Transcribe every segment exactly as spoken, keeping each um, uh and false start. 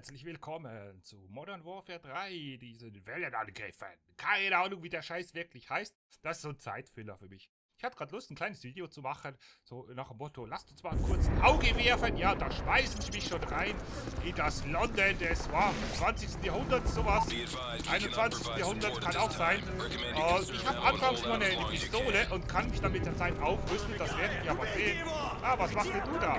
Herzlich willkommen zu Modern Warfare drei, diesen Wellenangriffen. Keine Ahnung, wie der Scheiß wirklich heißt. Das ist so ein Zeitfüller für mich. Ich hatte gerade Lust, ein kleines Video zu machen, so nach dem Motto, lasst uns mal kurz ein Auge werfen. Ja, da schmeißen sie mich schon rein in das London des wow, zwanzigsten Jahrhunderts, sowas. einundzwanzigsten Jahrhundert kann auch sein. Und ich habe anfangs nur eine, eine Pistole und kann mich dann mit der Zeit aufrüsten. Das werdet ihr aber sehen. Ah, was machst denn du da?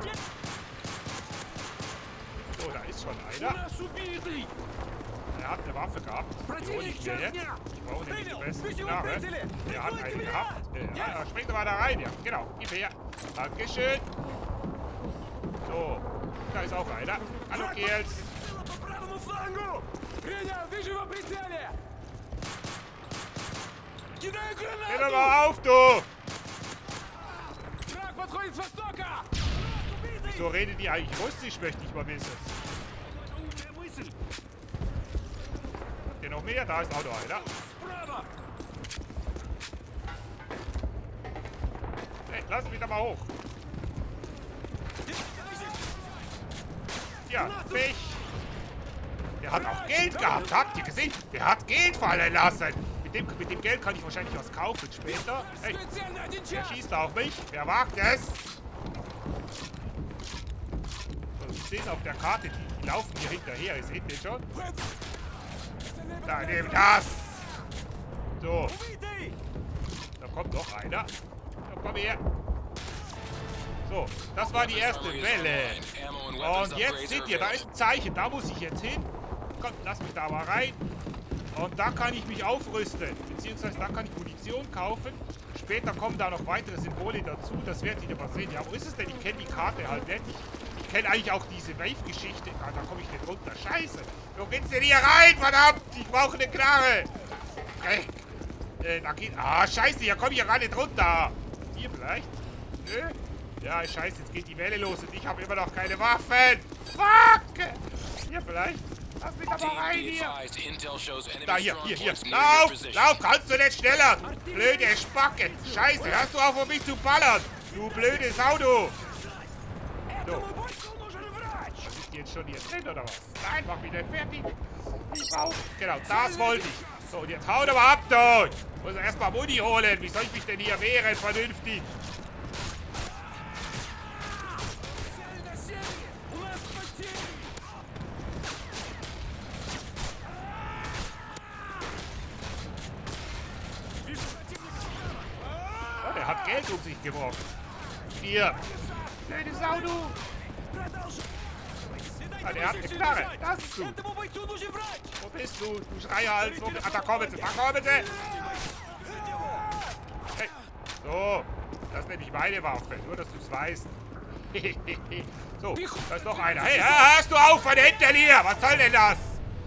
So, da ist schon einer. Er hat eine Waffe gehabt. Die hole ich mir jetzt. Ich brauche nämlich die beste Knarre. Er hat eine gehabt. Äh, ja, springt mal da rein. Ja, genau. Gib her. Dankeschön. So, da ist auch einer. Hallo, Kerls. Geh doch mal auf, du! Wieso redet die eigentlich Russisch, möchte ich mal wissen. Habt ihr noch mehr? Da ist auch noch einer. Hey, lass mich da mal hoch. Ja, Pech. Der hat auch Geld gehabt, habt ihr gesehen? Der hat Geld fallen lassen. Mit dem, mit dem Geld kann ich wahrscheinlich was kaufen später. Hey, der schießt auf mich. Wer wagt es? Ich sehe es auf der Karte, die, die laufen hier hinterher, ihr seht den schon? Da, nimm das! So. Da kommt noch einer. Da, komm her. So, das war die erste Welle. Und jetzt seht ihr, da ist ein Zeichen, da muss ich jetzt hin. Komm, lass mich da mal rein. Und da kann ich mich aufrüsten, beziehungsweise da kann ich Munition kaufen. Später kommen da noch weitere Symbole dazu, das werdet ihr mal sehen. Ja, wo ist es denn? Ich kenne die Karte halt nicht. Ich, ich kenne eigentlich auch diese Wave-Geschichte. Ah, da komme ich nicht runter. Scheiße. Wo geht's denn hier rein? Verdammt! Ich brauche eine Knarre. Okay. Äh, da geht... Ah, scheiße, hier komme ich ja gar nicht runter. Hier vielleicht? Nö. Ja, scheiße, jetzt geht die Welle los und ich habe immer noch keine Waffen. Fuck! Hier vielleicht? Lass mich aber rein hier. Da, hier, hier, hier. Lauf, lauf, kannst du nicht schneller. Blöde Spacke. Scheiße, hörst du auf, um mich zu ballern? Du blöde Sau, du. So. Ist die jetzt schon hier drin, oder was? Nein, mach mich nicht fertig. Ich brauch... Genau, das wollte ich. So, und jetzt hau doch mal ab, du. Ich muss erstmal Muni holen. Wie soll ich mich denn hier wehren, vernünftig? Er hat Geld um sich geworfen. Hier. Blöde Sau, du. Ah, der hat eine Knarre. Das ist gut. Wo bist du? Du Schreihals. Wo... Ah, da kommen sie. Da kommen sie. Hey. So. Das ist nämlich meine Waffe. Nur, dass du es weißt. So. Da ist noch einer. Hey, hörst du auf von hinten hier? Was soll denn das?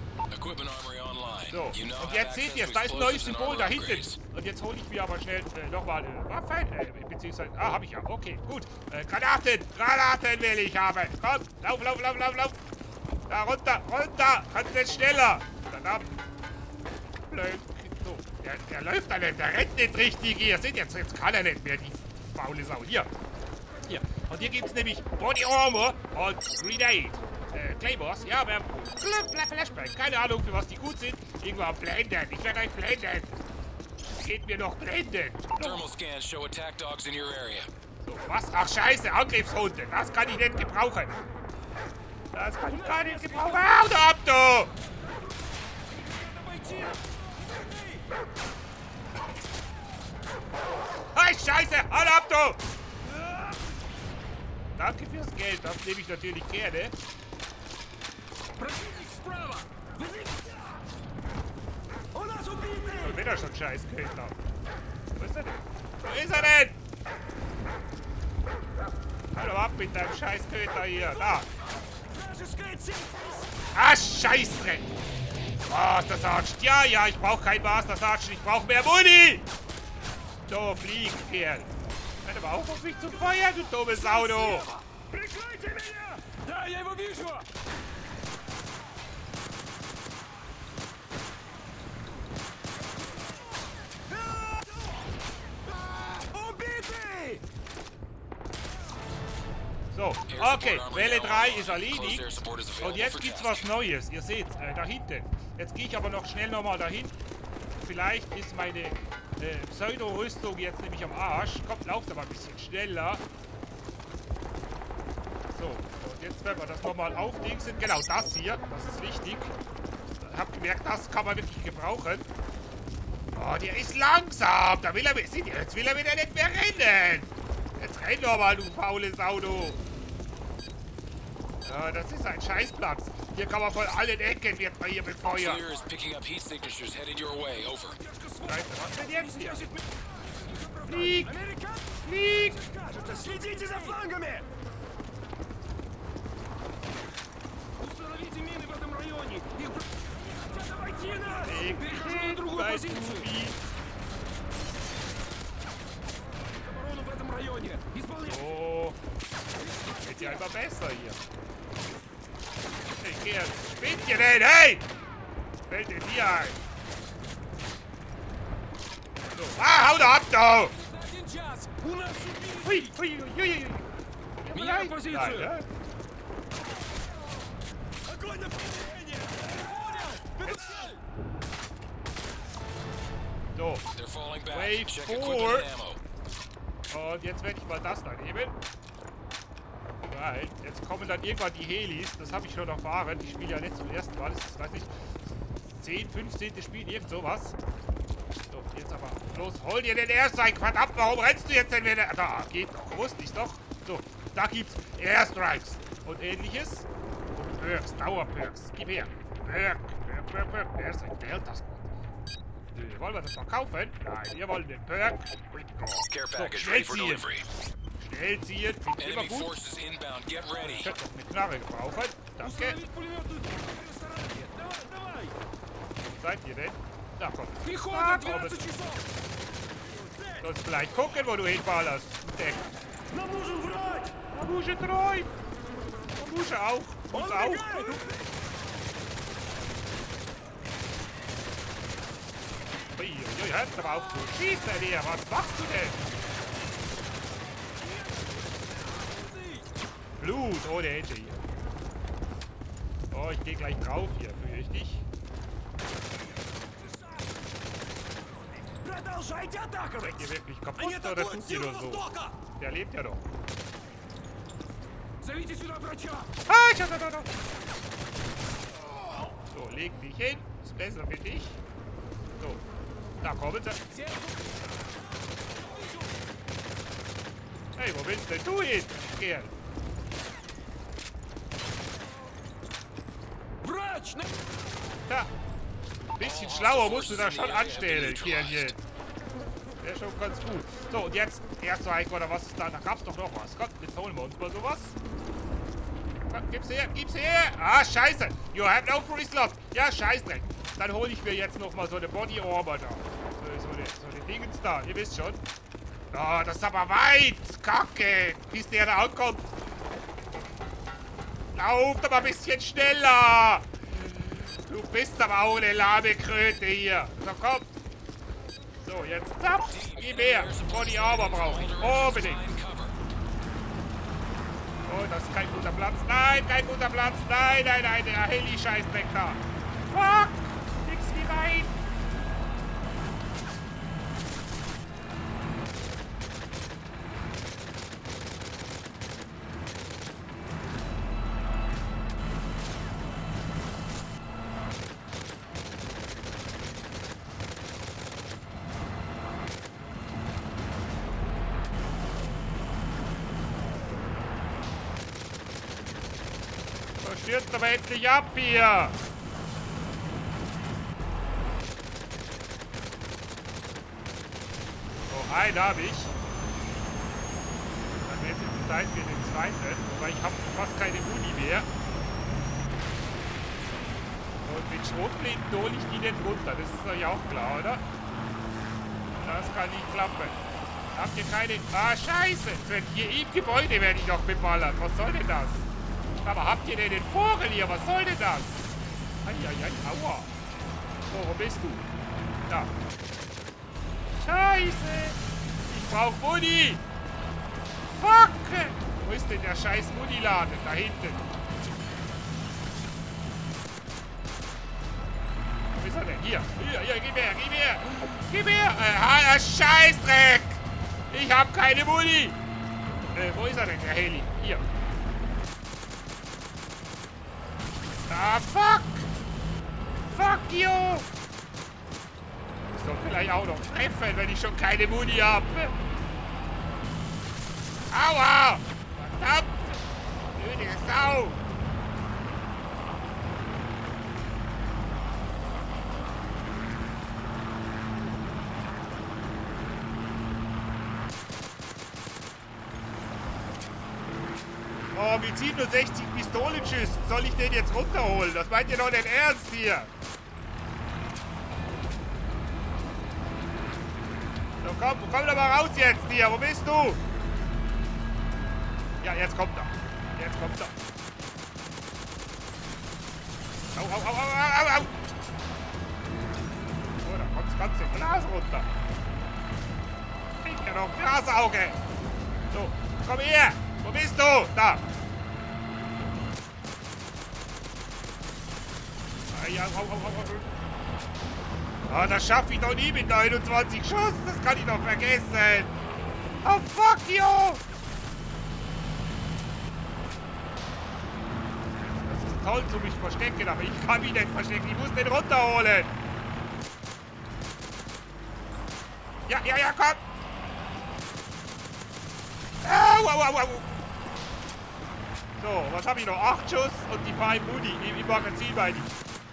So, und jetzt seht ihr es, da ist ein neues Symbol da hinten. Und jetzt hole ich mir aber schnell äh, nochmal eine Waffe, äh, beziehungsweise, ah, habe ich ja, okay, gut. Äh, Granaten, Granaten will ich haben. Komm, lauf, lauf, lauf, lauf, lauf. Da runter, runter, kannst nicht schneller. Verdammt. Blöd. So, der, der läuft da nicht, der rennt nicht richtig hier. Seht ihr, jetzt, jetzt kann er nicht mehr, die faule Sau. Hier, hier. Und hier gibt es nämlich Body Armor und Grenade. Äh, Claymores, ja, aber Flashbang. Keine Ahnung, für was die gut sind. Irgendwann blenden. Ich werde euch blenden. Geht mir noch blenden. Thermal scans show attack dogs in your area. So, was? Ach, scheiße, Angriffshunde. Das kann ich nicht gebrauchen. Das kann ich gar nicht gebrauchen. Hau da ab, du! Hey, scheiße, hau da ab, du! Danke fürs Geld, das nehme ich natürlich gerne. Und wieder schon Scheißköter. Wo ist er denn? Wo ist er denn? Hallo ab mit deinem Scheißköter hier. Da. Ah, Scheißdreck. Master Sergeant. Ja, ja, ich brauche kein Master Sergeant. Ich brauche mehr Muni. So, fliegen, Kerl. Hör aber auf, auf mich zu feuern, du dumme Sau, du. So, okay, Welle drei ist erledigt. Und jetzt gibt's was Neues. Ihr seht, äh, da hinten. Jetzt gehe ich aber noch schnell nochmal dahin. Vielleicht ist meine äh, Pseudo-Rüstung jetzt nämlich am Arsch. Kommt, lauft aber ein bisschen schneller. So, und jetzt werden wir das nochmal aufdingsen. Genau, das hier. Das ist wichtig. Ich hab gemerkt, das kann man wirklich gebrauchen. Oh, der ist langsam. Da will er, jetzt will er wieder nicht mehr rennen. Jetzt renn doch mal, du faules Auto. Ja, das ist ein Scheißplatz. Hier kann man von allen Ecken, wird man hier befeuert. Clear is picking up heat signatures headed your way. Over. Scheiße, was denn jetzt hier? Flieg! Flieg! Следите за флангами! Установите мины в этом районе! Их обойти нас! Перехожу на другую позицию! Оборону в этом районе! Исполняйте! Oh, wird ja immer besser hier. Ich geh jetzt. Spinnt ihr denn? Hey! Fällt dir hier ein? So. Ah, hau da ab, du! Hui, hui, hui, hui. Меняем позицию! Ja? Огонь на поражение! Jetzt. So. They're falling back. Wave Check four. equipment and ammo. Und jetzt werde ich mal das da nehmen. Weil, jetzt kommen dann irgendwann die Helis. Das habe ich schon erfahren. Ich spiele ja nicht zum ersten Mal. Das ist, weiß ich, zehn, fünfzehn. Spiel, irgend sowas. So, jetzt aber. Los, hol dir den Airstrike. Verdammt, warum rennst du jetzt denn wieder? Da, geht doch. Wusste ich doch. So, da gibt's Airstrikes und ähnliches. Und Perks, Dauerperks. Gib her. Perk, Perk, Perk, Perk. Airstrike, wer hält das gut? Nö, wollen wir das verkaufen? Nein, wir wollen den Perk. Care So, package schnell ready for ziehen. delivery. Schnell ziehen, klingt immer Enemy gut. forces inbound. Get ready. Ich könnte noch eine Knarre gebrauchen. Danke. Установить пулеметную ресторане! Давай, давай! Wo seid ihr denn? Da kommt. Пехота, Da двенадцать kommt. часов! Sollst vielleicht gucken, wo du hinballerst. Deck. Нам нужен врач! Babusche treu. Babusche auch. Он Uns auch. убегает! Uiuiui, hört aber auf zu schießen hier. Was machst du denn? Blut ohne Ende hier. Oh, ich gehe gleich drauf hier, fürchte ich. Продолжайте атаковать! Seid ihr wirklich Они kaputt oder атакуют tut ihr с nur so? северо-востока! Der lebt ja doch. Зовите сюда врача! Ah, ich hab da, da, da. So, leg dich hin. Ist besser für dich. So, da kommen sie. Hey, wo willst denn du hin, Kerl? Врач! на- Da. Bisschen schlauer musst du da schon anstellen, Kerlchen. Der ist schon ganz gut. So, und jetzt, Airstrike oder was ist da? Da gab's doch noch was. Komm, jetzt holen wir uns mal sowas. Komm, gib's her, gib's her. Ah, scheiße. You have no free slot. Ja, scheißdreck. Dann hole ich mir jetzt noch mal so eine Body Armor da. So, so eine, so eine Dingens da. Ihr wisst schon. Oh, das ist aber weit. Kacke. Bis der da ankommt. Lauft aber ein bisschen schneller. Du bist aber auch eine lahme Kröte hier. So, komm. So, jetzt zapp. Gib her. Body Armor brauche ich. Unbedingt. Oh, das ist kein guter Platz. Nein, kein guter Platz. Nein, nein, nein. Der Heli-Scheißdreck da. Fuck. Nix wie rein. Stürzt aber endlich ab hier! So, einen habe ich. Dann wird es Zeit für den zweiten, weil ich habe fast keine Muni mehr. Und mit Schrotflinten hole ich die nicht runter, das ist euch auch klar, oder? Das kann nicht klappen. Habt ihr keine... Ah, scheiße! Hier im Gebäude werde ich noch beballert. Was soll denn das? Aber habt ihr denn den Vogel hier? Was soll denn das? Eieiei, aua. So, wo bist du? Da. Scheiße. Ich brauch Muni. Fuck. Wo ist denn der scheiß Muniladen? Da hinten. Wo ist er denn? Hier. Hier, hier, gib her, gib her. Gib her. Äh, Scheißdreck. Ich hab keine Muni. Äh, wo ist er denn, der Heli? Hier. Ah, fuck. Fuck you. Ich soll vielleicht auch noch treffen, wenn ich schon keine Muni habe. Aua. Verdammt. Blöde Sau. Oh, mit siebenundsechzig Pistolenschüssen soll ich den jetzt runterholen? Das meint ihr doch nicht ernst hier? So, komm, komm doch mal raus jetzt hier. Wo bist du? Ja, jetzt kommt er. Jetzt kommt er. Au, au, au, au, au, au. So, da kommt das ganze Glas runter. Ich ja noch Glasauge. So, komm her. Wo bist du? Da. Ja, au, au, au, au. Ah, das schaffe ich doch nie mit neunundzwanzig Schuss. Das kann ich doch vergessen. Oh, fuck you. Das ist toll zu mich verstecken, aber ich kann mich nicht verstecken. Ich muss den runterholen. Ja, ja, ja, komm. Au, au, au, au. So, was habe ich noch? Acht Schuss und die paar Muni im Magazin bei dir.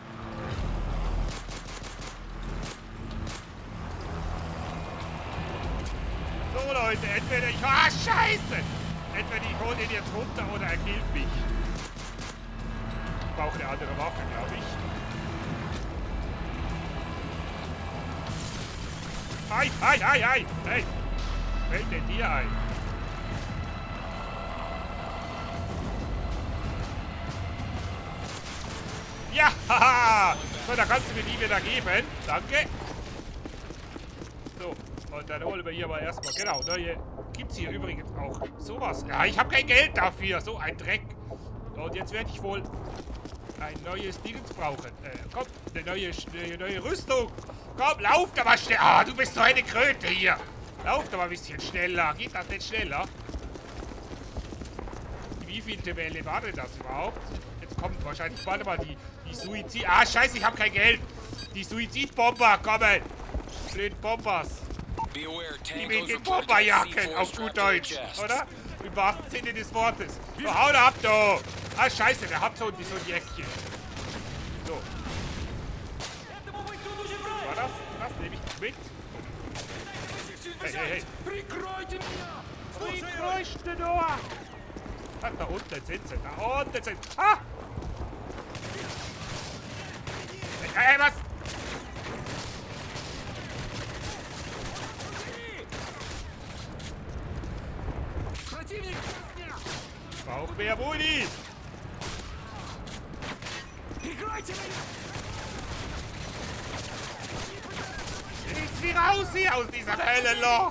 So, Leute, entweder ich... Ah, scheiße! Entweder ich hole den jetzt runter oder er killt mich. Ich brauche eine andere Waffe, glaube ich. Ei, ei, ei, ei! Hey! Fällt denn dir ein? Ja, haha! So, da kannst du mir die wieder geben. Danke. So, und dann holen wir hier mal erstmal, genau, neue. Gibt's hier übrigens auch sowas? Ja, ich habe kein Geld dafür. So ein Dreck. Und jetzt werde ich wohl ein neues Dingens brauchen. Äh, komm, eine neue, eine neue Rüstung. Komm, lauf da mal schnell. Ah, du bist so eine Kröte hier. Lauf da mal ein bisschen schneller. Geht das nicht schneller? Wie viele Welle war denn das überhaupt? Jetzt kommt wahrscheinlich, warte mal, die, die Suizid... Ah, scheiße, ich habe kein Geld. Die Suizidbomber kommen. Blöden Bombers. Die mit den Bomberjacken, auf gut Deutsch, oder? Im wahrsten Sinne des Wortes. So, hau da ab, du. Ah, scheiße, der hat so, so ein Jäckchen. So. War das? Das nehme ich mit. Hey, hey, hey. Прикройте nur. Ach, da unten sind sie. Da unten sind sie. Ah! Hey, hey, was? Ich brauche mehr Muni. Ich will raus hier aus diesem Höllenloch.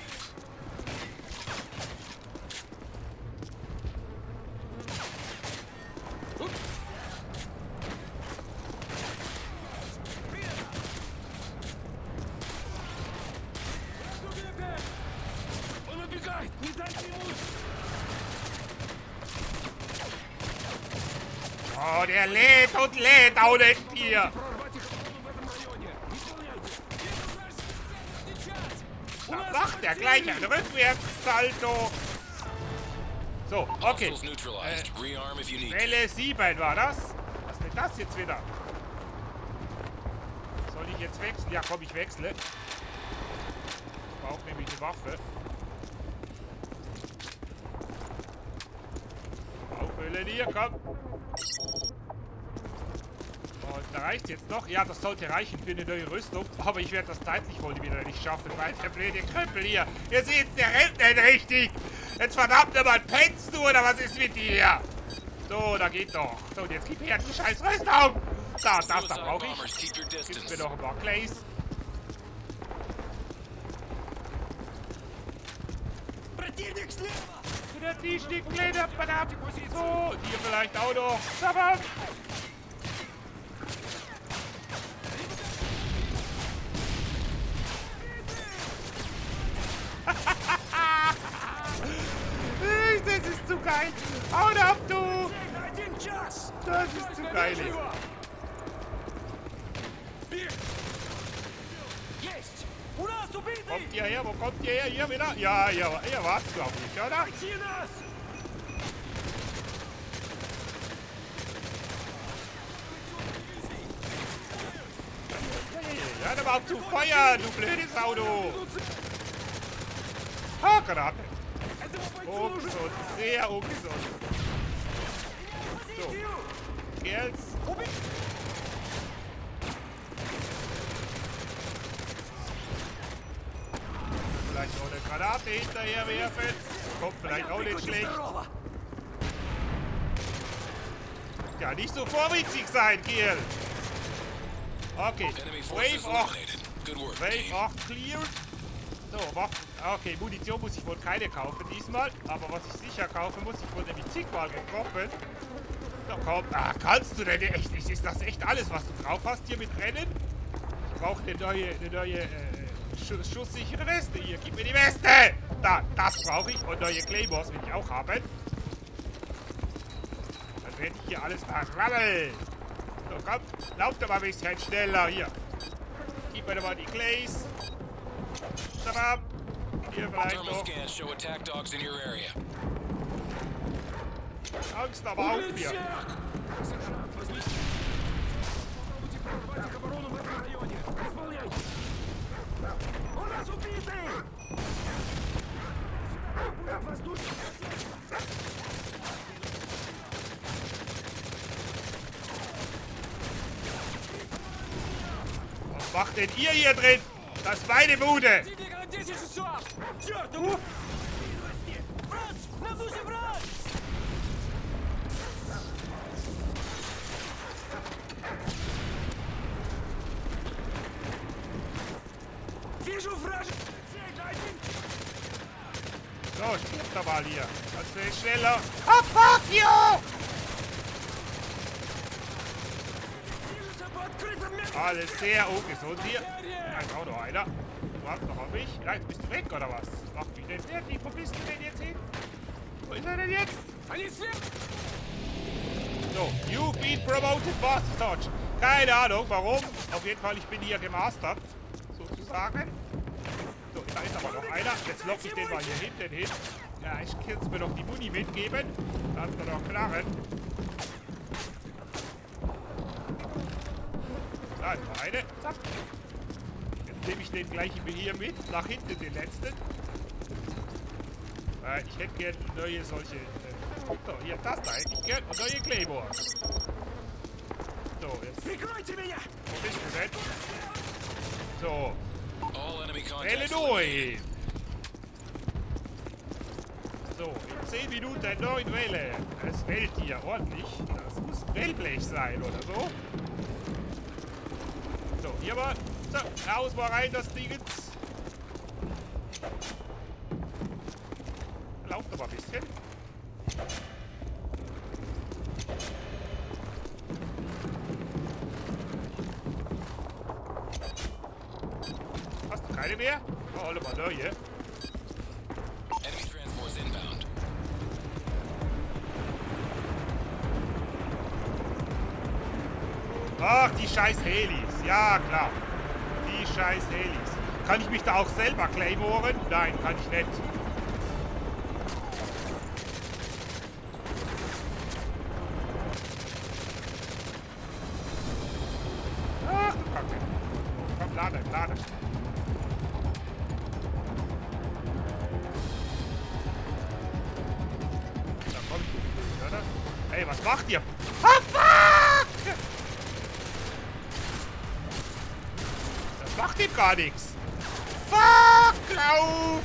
Oh, der lädt und lädt auch nicht hier. Da macht er gleich ein Rückwärtssalto. So, okay. Äh, Welle sieben war das. Was ist denn das jetzt wieder? Soll ich jetzt wechseln? Ja, komm, ich wechsle. Ich brauche nämlich eine Waffe. Auffüllen hier, komm. Und da reicht jetzt noch. Ja, das sollte reichen für eine neue Rüstung. Aber ich werde das zeitlich wohl wieder nicht schaffen, weil der blöde Krüppel hier. Ihr seht, der rennt nicht richtig. Jetzt verdammt nochmal, pennst du oder was ist mit dir? So, da geht doch. So, und jetzt gib her die scheiß Rüstung. Da, das, das brauche ich. Gib's mir noch ein paar Clays. Der Tisch liegt kleiner, verdammt. So, hier vielleicht auch noch. Verdammt. Das ist zu geil. Haut ab, du. Das ist zu geil. Kommt ihr her? Wo kommt ihr her? Hier wieder? Ja, ja, ihr wart's, glaube ich, oder? Ja, der war zu Feuer, du blödes Auto. Ah, Granate. Ungesund, sehr ungesund. So, Girls. Vielleicht noch eine Granate hinterher werfen. Kommt vielleicht auch nicht schlecht. Ja, nicht so vorwitzig sein, Girl. Okay, Wave acht. Wave acht cleared. So, Waffen. Okay, Munition muss ich wohl keine kaufen diesmal. Aber was ich sicher kaufen muss, ich wurde nämlich zigmal getroffen. So, komm. Ah, kannst du denn echt? Ist das echt alles, was du drauf hast hier mit Rennen? Ich brauche eine neue, eine neue äh, Schuss, schusssichere Weste. Hier, gib mir die Weste! Da, das brauche ich. Und neue Claymores will ich auch haben. Dann werde ich hier alles verrammeln. So, komm. Lauf doch mal ein bisschen schneller. Hier. Gib mir doch mal die Clays. Tabam. Hier vielleicht noch. Angst aber auch hier. Was macht denn ihr hier drin? Das ist meine Bude. Uh. So, stirbt doch mal hier. Das will schneller. Oh, fuck you! Alles sehr ungesund hier. Da ist auch noch einer. Du hast noch auf mich. Ja, jetzt bist du weg, oder was? Macht mich denn fertig. Wo bist du denn jetzt hin? Wo ist er denn jetzt? So, you've been promoted Master Sergeant. Keine Ahnung, warum. Auf jeden Fall, ich bin hier gemastert. Sozusagen. So, da ist aber noch einer. Jetzt lock ich den mal hier hinten hin. Ja, ich kann mir noch die Muni mitgeben. Da hat er noch Knarren. Da ist noch eine. Zack. Jetzt nehme ich den gleich hier mit. Nach hinten den letzten. Äh, ich hätte gerne neue solche... Äh, so, hier, das da hätte ich gerne. Und neue Claymores. So, jetzt... Wo bist du denn? So. Welle durch! So, in zehn Minuten neun Welle. Es fällt hier ordentlich. Das muss Wellblech sein oder so. So, hier mal. So, raus mal rein, das Ding. Lauft doch mal ein bisschen. Hast du keine mehr? Oh, alle mal neue. Ach, die scheiß Helis. Ja, klar. Die scheiß Helis. Kann ich mich da auch selber claymoren? Nein, kann ich nicht. Ach, du Kacke. Komm, lade, lade. Da kommt die, oder? Ey, was macht ihr? Ah, fuck! Macht ihm gar nichts. Fuck, lauf!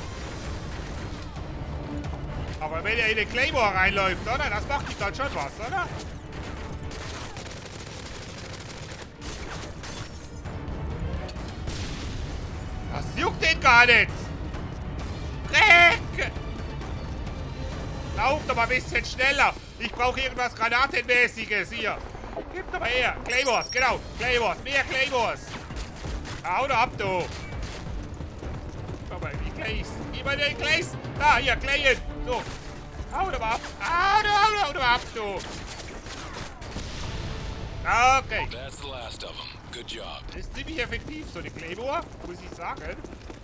Aber wenn er in den Claymore reinläuft, oder? Das macht ihm dann schon was, oder? Das juckt den gar nicht. Dreck! Lauf doch mal ein bisschen schneller. Ich brauche irgendwas Granatenmäßiges hier. Gib doch mal her. Claymores, genau. Claymores, mehr Claymores. Hau doch ab, du. Guck mal, die Clays. Gib mal den Clays. Da, hier, Clayen. So. Hau doch mal ab. Hau doch, hau doch, hau doch mal ab, du. Okay. That's the last of them. Good job. Das ist ziemlich effektiv, so eine Claymore, muss ich sagen.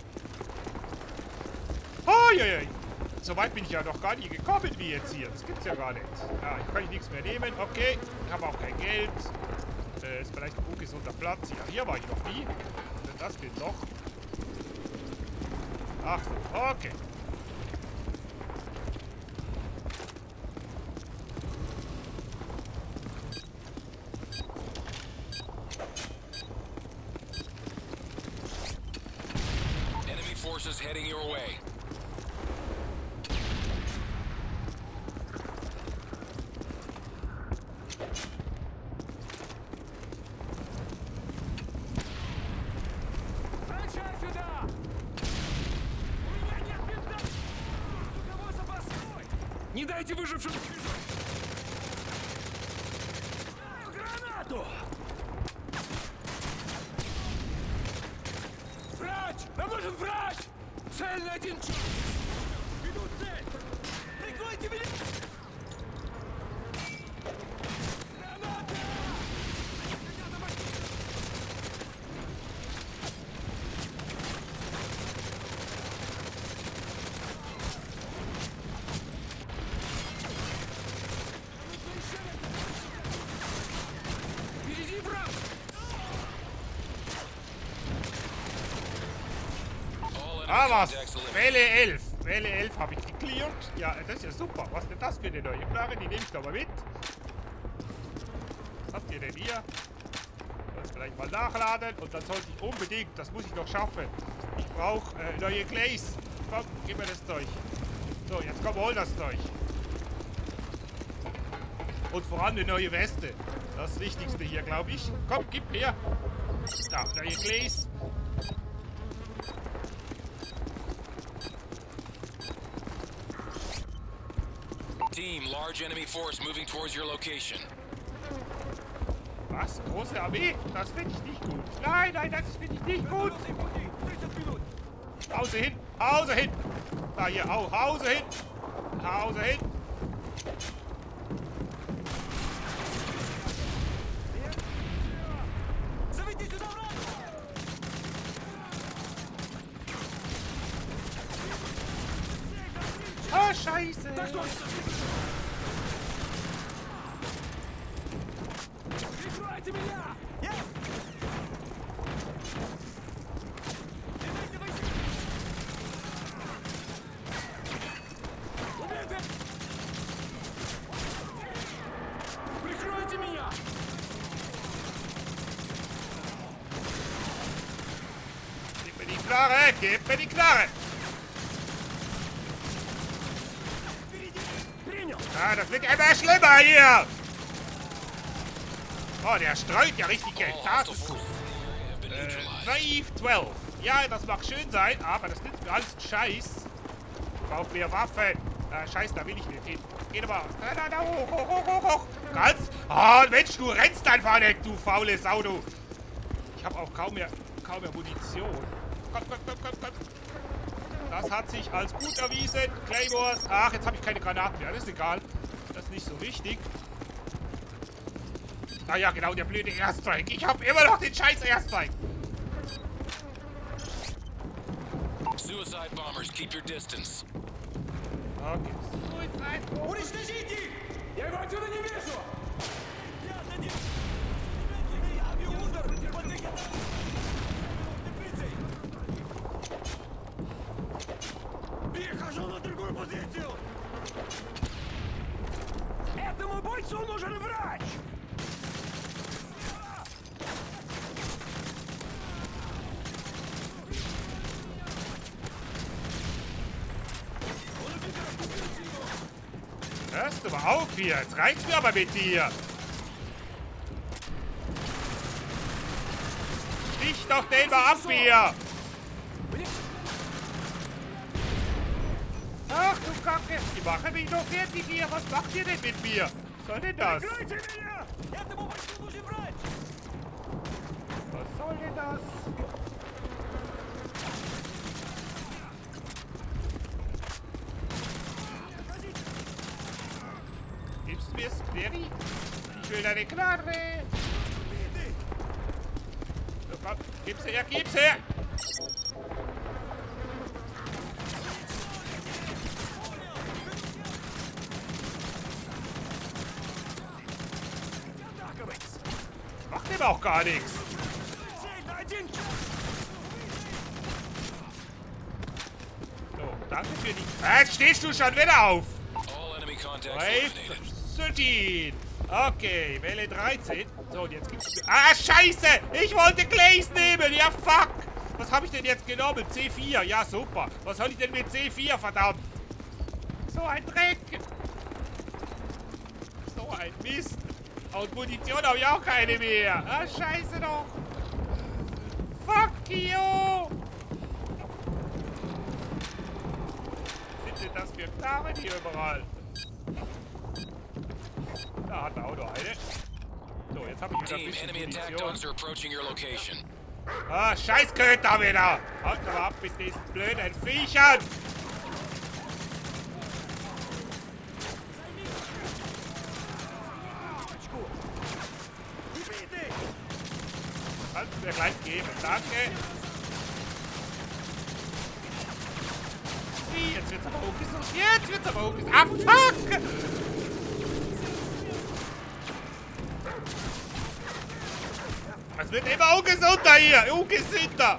Oh, ja, ja. So weit bin ich ja noch gar nicht gekommen wie jetzt hier. Das gibt's ja gar nicht. Ja, ich kann nichts mehr nehmen. Okay. Ich habe auch kein Geld. Äh, ist vielleicht ein ungesunder Platz. Ja, hier war ich noch nie. Das geht doch. Ach so, okay. Enemy forces heading your way. Не дайте выжившим... Гранату! Врач! Нам нужен врач! Цель на один час! Веду цель! Прикройте меня! Граната! Впереди враг! All Ah, was? contacts eliminated. Welle elf. Welle elf habe ich gecleared. Ja, das ist ja super. Was ist denn das für eine neue Knarre? Die nehme ich doch mal mit. Was habt ihr denn hier? Das vielleicht mal nachladen. Und dann sollte ich unbedingt, das muss ich noch schaffen. Ich brauche äh, neue Clays. Komm, gib mir das Zeug. So, jetzt komm, hol das Zeug. Und vor allem eine neue Weste. Das Wichtigste hier, glaube ich. Komm, gib her. Da, neue Clays. Team, large enemy force moving towards your location. Was? Große Armee? Das finde ich nicht gut. Nein, nein, das finde ich nicht gut. Hause hin, Hause hin. Da hier, au, Hause hin. Hause hin. Зовите сюда врага! Oh, Scheiße. Так точно! Прикройте меня! Убейте! Прикройте меня! Gib mir die Knarre, gib mir die Knarre. Принял! Ah, das wird immer schlimmer hier. Oh, der streut ja richtig Geld. All Das hostile ist gut. forces have been Äh, neutralized. Naive zwölf. Ja, das mag schön sein, aber das nützt mir alles einen Scheiß. Ich brauche mehr Waffen. Äh, Scheiß, da will ich nicht hin. Geh doch mal. Da, da, da, hoch, hoch, hoch, hoch, hoch. Kannst? Oh, Mensch, du rennst einfach nicht, du faule Sau, du. Ich habe auch kaum mehr, kaum mehr Munition. Komm, komm, komm, komm, komm. Das hat sich als gut erwiesen. Claymores. Ach, jetzt habe ich keine Granaten mehr. Das ist egal. Das ist nicht so wichtig. Ah ja, genau, der blöde Airstrike. Ich habe immer noch den scheiß Airstrike. Suicide bombers, keep your distance. Okay. Suicide. Уничтожите их! Я его отсюда не вижу! Я за ним! Удар! Перехожу на другую позицию! Этому бойцу нужен врач! Hörst du mal auf hier. Jetzt reicht's mir aber mit dir. Stich doch den mal ab hier. Ach du Kacke. Die machen mich doch fertig hier. Was macht ihr denn mit mir? Was soll denn das? Прикройте меня! Этому бойцу нужен врач! Was soll denn das? Gibst du mir's, Clary? Ich will deine Knarre. So, komm. Gib's her, gib's her. Macht dem auch gar nichts. So, danke für die... Ah, jetzt stehst du schon wieder auf. All enemy contacts eliminated. siebzehn. Okay, Welle dreizehn. So, und jetzt gibt's... Ah, scheiße! Ich wollte Glaze nehmen! Ja, fuck! Was habe ich denn jetzt genommen? C vier. Ja, super. Was soll ich denn mit C vier, verdammt? So ein Dreck. So ein Mist. Und Munition habe ich auch keine mehr. Ah, scheiße doch. Fuck you. Was sind denn das für Knarren hier überall? Da hat er auch noch eine. So, jetzt habe ich wieder ein Team, bisschen enemy attack Munition. dogs are approaching your location. Ah, scheiß Köter wieder. Haut mal ab mit diesen blöden Viechern. Kannst du mir gleich geben, danke. Jetzt wird's aber ungesund. Jetzt wird's aber ungesund. Ah, fuck! Es wird immer ungesunder hier. Ungesünder.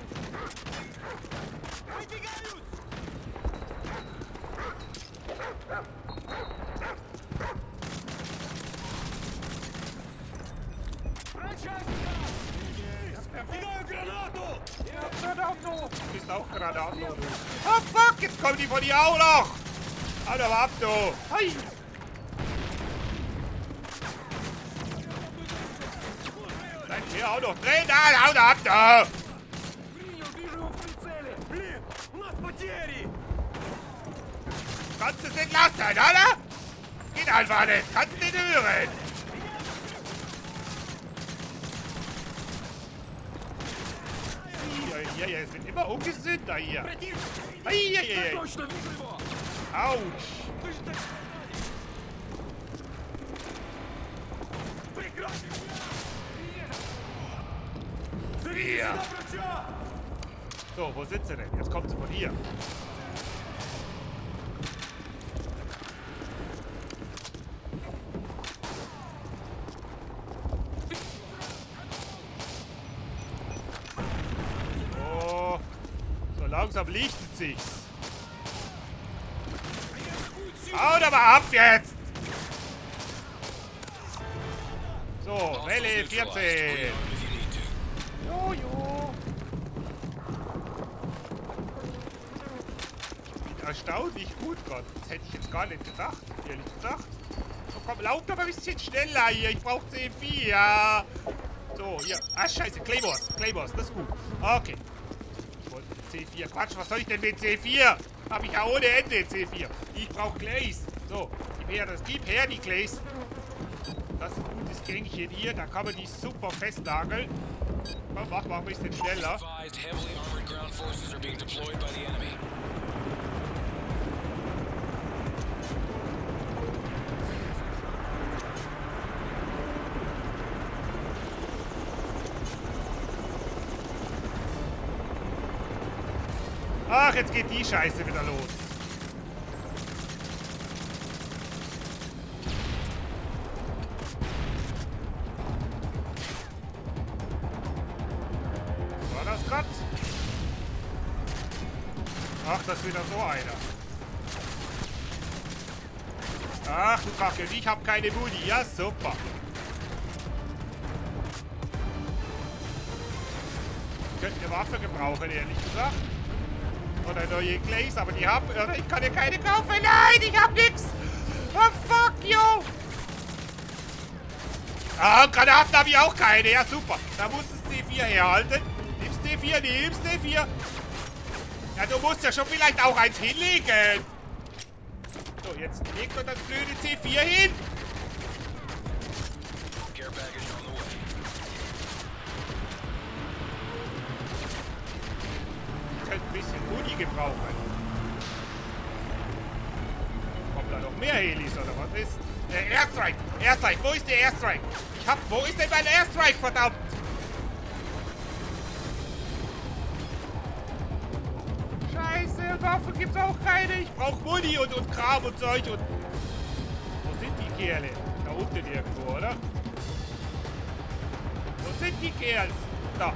Granado! Du bist auch Granado, du. Oh fuck, jetzt kommen die von dir auch noch! Hau doch mal ab, du! Hi! Seid ihr auch noch drin? Ah, hau doch ab, du! Kannst du es nicht lassen, oder? Geht einfach nicht, kannst du nicht hören! Ja, ja, es wird immer ungesünder hier. Eieiei. Autsch. Hier. So, wo sitzt sie denn? Jetzt kommt sie von hier. Langsam lichtet sich's. Hau doch mal ab jetzt! So, Welle vierzehn. Jojo. Erstaunlich gut, Gott. Das hätte ich jetzt gar nicht gedacht, ehrlich gesagt. So, komm, lauf doch mal ein bisschen schneller hier. Ich brauche C vier. So, hier. Ah, scheiße. Claymores. Claymores, das ist gut. Okay. C vier. Quatsch, was soll ich denn mit C vier? Hab ich ja ohne Ende C vier. Ich brauche Glaze. So, gib her, das gib her, die Glaze. Das ist ein gutes Gängchen hier. Da kann man die super festnageln. Komm, mach mal ein bisschen schneller. Ach, jetzt geht die Scheiße wieder los. War das grad? Ach, das ist wieder so einer. Ach, du Kacke, ich hab keine Muni. Ja, super. Ich könnte eine Waffe gebrauchen, ehrlich gesagt. Oder neue Glaze, aber die haben... Ich kann ja keine kaufen. Nein, ich hab nix. Oh, fuck you. Ah, Granaten habe ich auch keine. Ja, super. Da muss das C vier herhalten. Nimmst C vier, nimmst C vier. Ja, du musst ja schon vielleicht auch eins hinlegen. So, jetzt legt doch das blöde C vier hin. Care package on the way. Ich könnte ein bisschen Muni gebrauchen. Kommt da noch mehr Helis oder was ist? Äh, Airstrike! Airstrike! Wo ist der Airstrike? Ich hab... Wo ist denn mein Airstrike, verdammt? Scheiße, Waffen gibt's auch keine. Ich brauch Muni und, und Kram und Zeug und... Wo sind die Kerle? Da unten irgendwo, oder? Wo sind die Kerls? Da.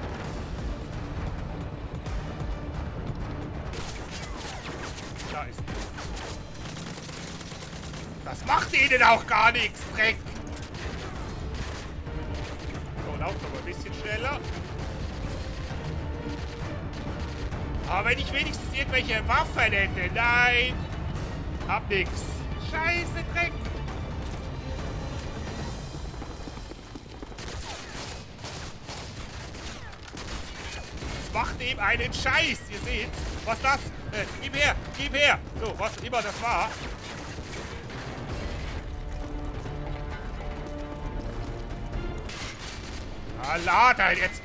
Da ist die. Das macht ihnen auch gar nichts, Dreck. So, lauft doch mal ein bisschen schneller. Aber wenn ich wenigstens irgendwelche Waffen hätte. Nein. Hab nix. Scheiße, Dreck. Das macht eben einen Scheiß. Ihr seht, was das... Äh, gib her, gib her. So, was immer das war. Ah, lad halt jetzt.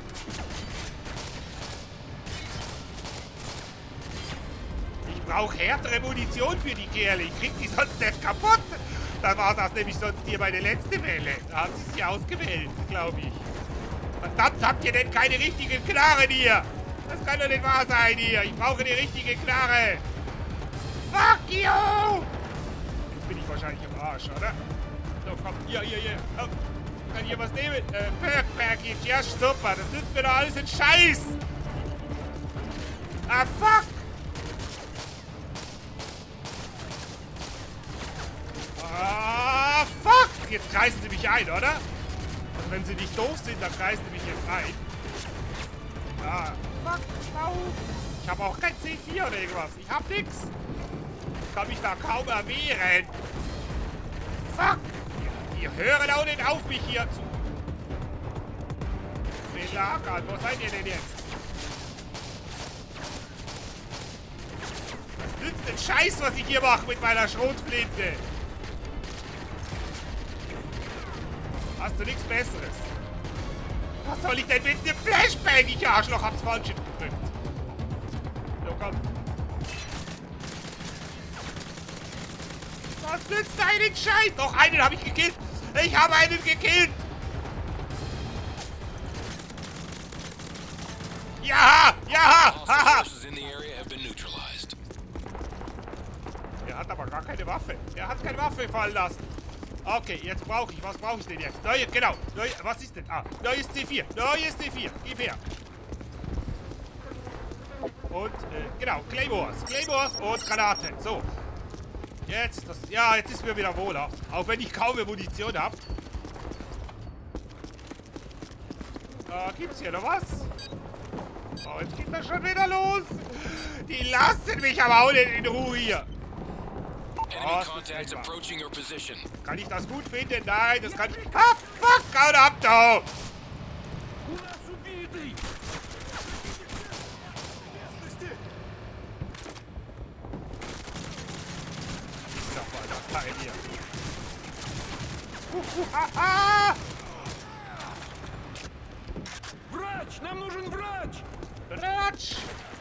Ich brauche härtere Munition für die Kerle. Ich krieg die sonst nicht kaputt. Dann war das nämlich sonst hier meine letzte Welle. Da haben sie sie ausgewählt, glaube ich. Verdammt, habt ihr denn keine richtigen Knarren hier? Das kann doch nicht wahr sein hier. Ich brauche die richtige Knarre. Fuck you! Jetzt bin ich wahrscheinlich am Arsch, oder? So, komm. Hier, hier, hier. Oh. Kann hier was nehmen? Äh, Perk Package. Ja, super. Das nützt mir doch alles in Scheiß. Ah, fuck. Ah, fuck. Jetzt kreisen sie mich ein, oder? Also wenn sie nicht doof sind, dann kreisen sie mich jetzt ein. Ah, fuck. Auf. Ich habe auch kein C vier oder irgendwas. Ich hab nix. Ich kann mich da kaum erwehren. Fuck. Ihr hören auch nicht auf, mich hier zu belagern. Wo seid ihr denn jetzt? Das nützt den Scheiß, was ich hier mache mit meiner Schrotflinte. Hast du nichts Besseres? Was soll ich denn mit dem Flashbang? Ich Arschloch, hab's falsch gedrückt. So, komm. Was nützt einen Scheiß? Doch, einen habe ich gekillt. Ich habe einen gekillt. Ja, ja, haha. Er hat aber gar keine Waffe. Er hat keine Waffe fallen lassen. Okay, jetzt brauche ich. Was brauche ich denn jetzt? Neue, genau. Neue, was ist denn? Ah, neues C vier. Neues C vier. Gib her. Und, äh, genau, Claymores. Claymores und Granaten. So. Jetzt, das, ja, jetzt ist mir wieder wohler. Auch wenn ich kaum mehr Munition habe. Da gibt's hier noch was. Oh, jetzt geht das schon wieder los. Die lassen mich aber auch nicht in Ruhe hier. Oh, kann ich das gut finden? Nein, das kann ich... Ah, fuck, haut ab, da! Hier. Uh, uh, ah, ah. Врач! Нам нужен врач! Врач!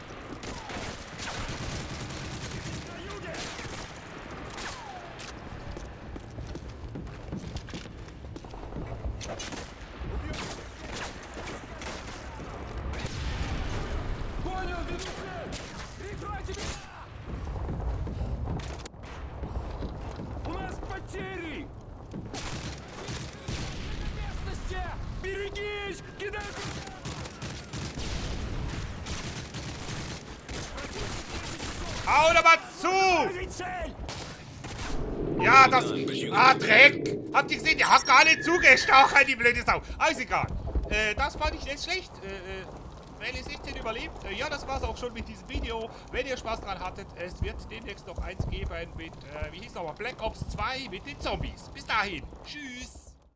Понял, Винсент! Прикройте меня! У нас потери! Местности! Берегись! Кидай! Hau doch mal zu! Ja, das... Ah, Dreck! Habt ihr gesehen? Der hat gar nicht zugestochen, die blöde Sau. Also egal. Äh, das fand ich nicht schlecht. Äh, äh, Welle siebzehn überlebt. Äh, ja, das war's auch schon mit diesem Video. Wenn ihr Spaß dran hattet, es wird demnächst noch eins geben mit, äh, wie hieß nochmal, Black Ops zwei mit den Zombies. Bis dahin. Tschüss.